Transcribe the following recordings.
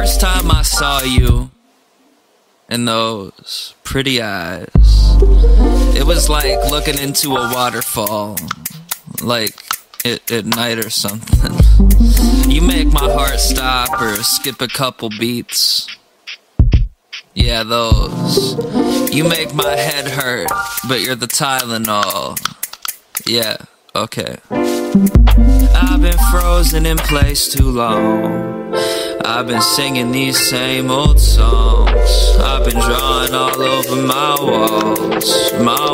first time I saw you in those pretty eyes, it was like looking into a waterfall, like at night or something. You make my heart stop or skip a couple beats. Yeah, those. You make my head hurt, but you're the Tylenol. Yeah, okay. I've been frozen in place too long. I've been singing these same old songs. I've been drawing all over my walls,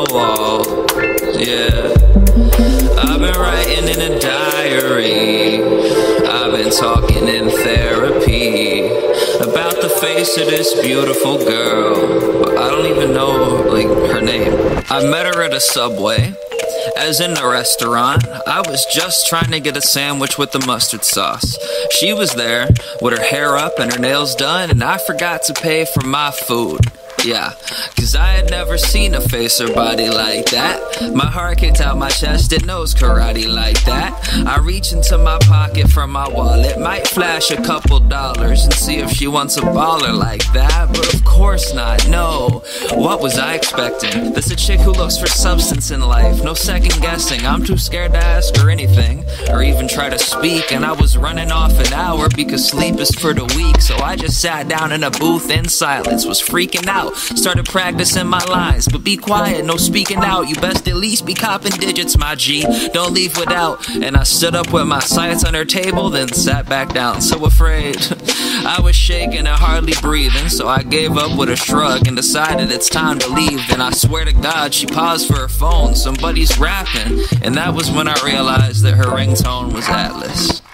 yeah. I've been writing in a diary. I've been talking in therapy about the face of this beautiful girl, but I don't even know, like, her name. I met her at a Subway, as in the restaurant. I was just trying to get a sandwich with the mustard sauce. She was there with her hair up and her nails done, and I forgot to pay for my food. Yeah, cause I had never seen a face or body like that. My heart kicked out my chest, it knows karate like that. I reach into my pocket for my wallet, might flash a couple dollars and see if she wants a baller like that. But of course not, no. What was I expecting? This a chick who looks for substance in life, no second guessing. I'm too scared to ask her anything, or even try to speak. And I was running off an hour because sleep is for the weak. So I just sat down in a booth in silence, was freaking out. Started practicing my lines, but be quiet, no speaking out. You best at least be copping digits, my G. Don't leave without. And I stood up with my sights on her table, then sat back down, so afraid. I was shaking and hardly breathing, so I gave up with a shrug and decided it's time to leave. Then I swear to God, she paused for her phone. Somebody's rapping, and that was when I realized that her ringtone was Atlas.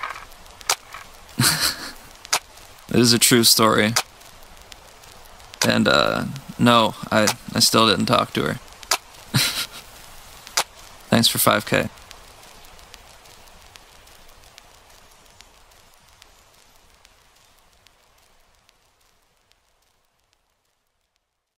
This is a true story. And, no, I still didn't talk to her. Thanks for 5K.